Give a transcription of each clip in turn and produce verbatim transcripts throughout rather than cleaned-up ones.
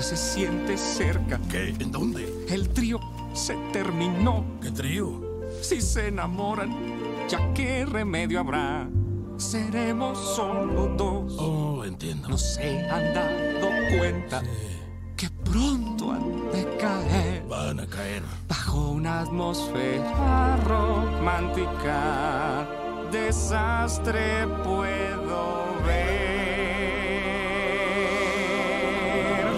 se siente cerca. ¿Qué? ¿En dónde? El trío se terminó. ¿Qué trío? Si se enamoran, ¿ya qué remedio habrá? Seremos solo dos. Oh, entiendo. No se han dado cuenta Sí. que pronto han de caer Van a caer. bajo una atmósfera romántica. Desastre puedo ver.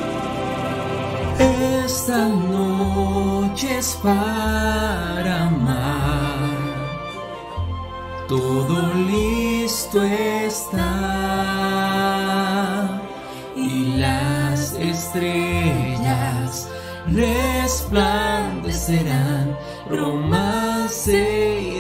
Esta noche es para amar. Todo listo está y las estrellas resplandecerán, romance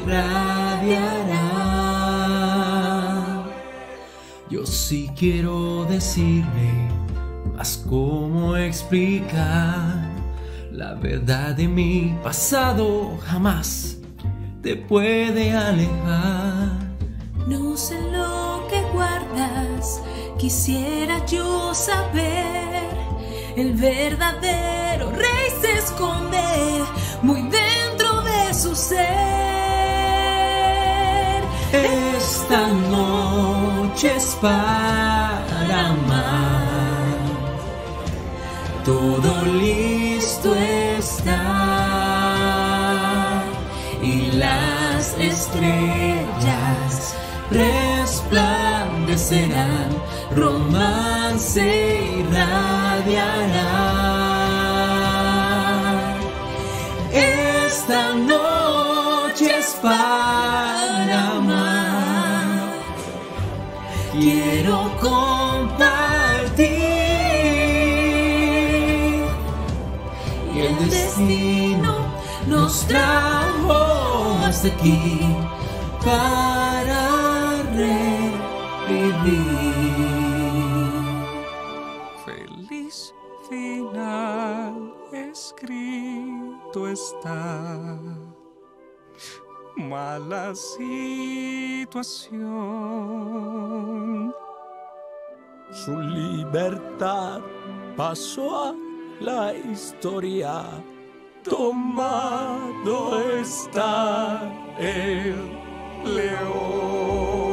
irradiará. Yo sí quiero decirme, mas cómo explicar la verdad de mi pasado jamás te puede alejar. No sé lo que guardas, quisiera yo saber. El verdadero rey se esconde muy dentro de su ser. Esta noche es para amar. Todo listo está y las estrellas resplandecerán, romance irradiará. Esta noche es para amar. Quiero compartir y el destino nos trajo hasta aquí para revivir. Feliz final escrito está. Mala situación. Su libertad pasó a la historia. Tomado está el león.